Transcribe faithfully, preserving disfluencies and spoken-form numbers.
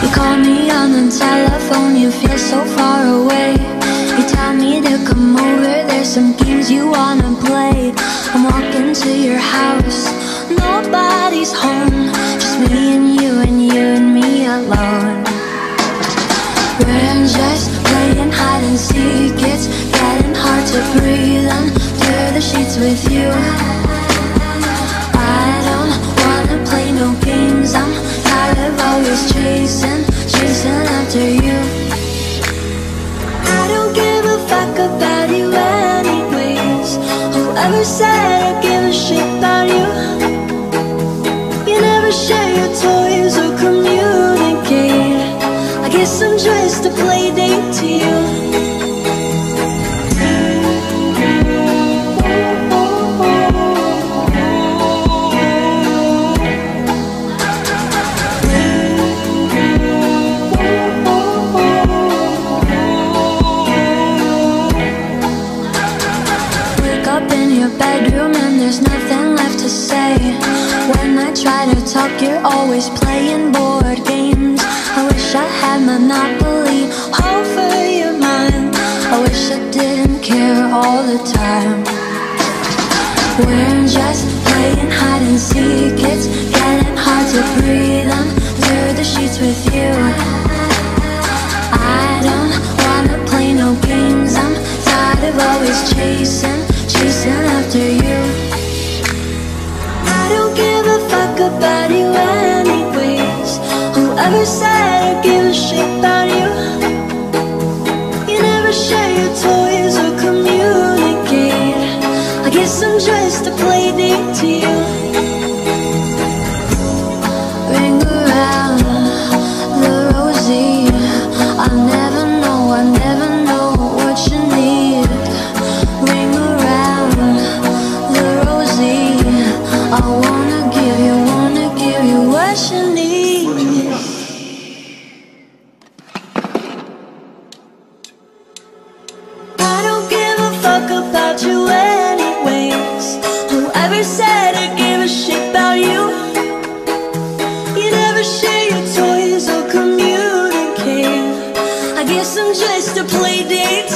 You call me on the telephone, you feel so far away. You tell me to come over, there's some games you wanna play. I'm walking to your house, nobody's home, just me and you and you and me alone. We're just playing hide and seek, it's getting hard to breathe under the sheets with you. I don't wanna play no games, I'm tired of always chasing, chasing after you. I don't give a fuck about you anyways. Whoever said I give a shit about you? You never share your toys or communicate. I guess I'm just a play date to you. Bedroom and there's nothing left to say. When I try to talk, you're always playing board games. I wish I had Monopoly over your mind. I wish I didn't care all the time. We're just playing hide and seek, it's getting hard to breathe under the sheets with you. I don't wanna play no games, I'm tired of always chasing, chasing after you. I don't give a fuck about you anyways. Whoever said I give a shit about you? You never share your toys or communicate. I guess I'm just a play date to you. Ring around the rosy, I never know, I never know what you need. Ring around the rosy, I wanna give you, wanna give you what you need. I don't give a fuck about you anyways. Whoever said I give a shit about you? You never share your toys or communicate. I guess I'm just a play date